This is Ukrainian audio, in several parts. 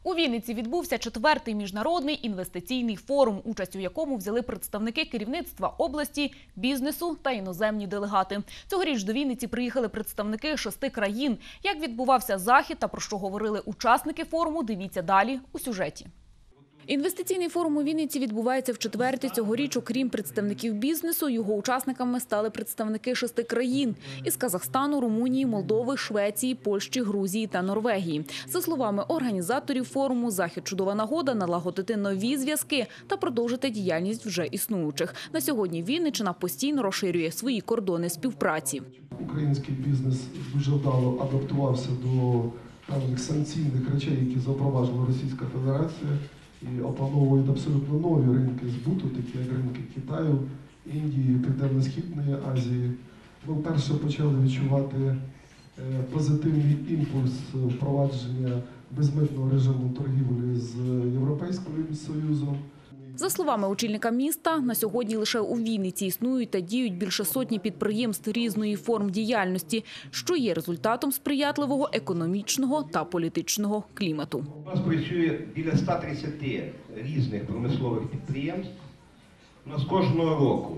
У Вінниці відбувся 4-й міжнародний інвестиційний форум, участь у якому взяли представники керівництва області, бізнесу та іноземні делегати. Цьогоріч до Вінниці приїхали представники 6 країн. Як відбувався захід та про що говорили учасники форуму, дивіться далі у сюжеті. Інвестиційний форум у Вінниці відбувається вчетверте. Цьогоріч, окрім представників бізнесу, його учасниками стали представники 6 країн – із Казахстану, Румунії, Молдови, Швеції, Польщі, Грузії та Норвегії. За словами організаторів форуму, захід – чудова нагода налагодити нові зв'язки та продовжити діяльність вже існуючих. На сьогодні Вінниччина постійно розширює свої кордони співпраці. Український бізнес дуже вдало адаптувався до певних санкційних речей, які запроваджувала Російська Федерація. І опановують абсолютно нові ринки збуту, такі як ринки Китаю, Індії, Південно-Східної Азії. Ми вперше почали відчувати позитивний імпульс впровадження безмитного режиму торгівлі з Європейським Союзом. За словами очільника міста, на сьогодні лише у Вінниці існують та діють більше сотні підприємств різної форм діяльності, що є результатом сприятливого економічного та політичного клімату. У нас працює біля 130 різних промислових підприємств. У нас кожного року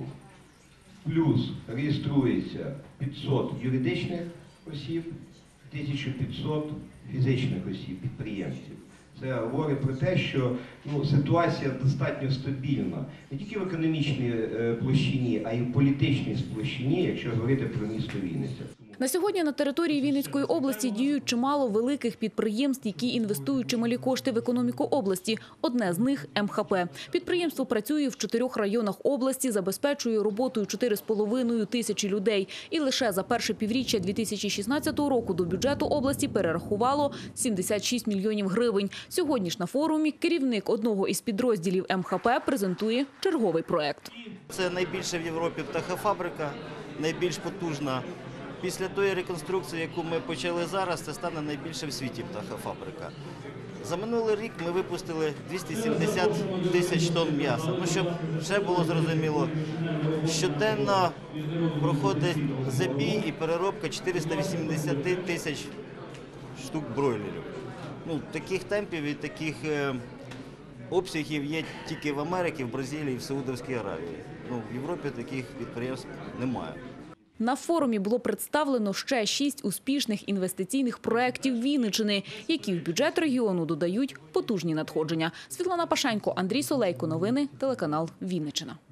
плюс реєструється 500 юридичних осіб, 1500 фізичних осіб, підприємців. Це говорить про те, що ситуація достатньо стабільна не тільки в економічній площині, а й в політичній площині, якщо говорити про місто Вінниця. На сьогодні на території Вінницької області діють чимало великих підприємств, які інвестують чималі кошти в економіку області. Одне з них – МХП. Підприємство працює в 4 районах області, забезпечує роботою 4,5 тисячі людей. І лише за перше півріччя 2016 року до бюджету області перерахувало 76 мільйонів гривень. Сьогодні ж на форумі керівник одного із підрозділів МХП презентує черговий проект. Це найбільша в Європі птахофабрика, найбільш потужна. Після тої реконструкції, яку ми почали зараз, це стане найбільша в світі птахофабрика. За минулий рік ми випустили 270 тисяч тонн м'яса. Щоб ще було зрозуміло, щоденно проходить забій і переробка 480 тисяч штук бройлерів. Таких темпів і таких обсягів є тільки в Америці, в Бразилії, в Саудовській Аравії. В Європі таких підприємств немає. На форумі було представлено ще 6 успішних інвестиційних проєктів Вінниччини, які в бюджет регіону додають потужні надходження. Світлана Пашенько, Андрій Солейко. Новини, телеканал Вінниччина.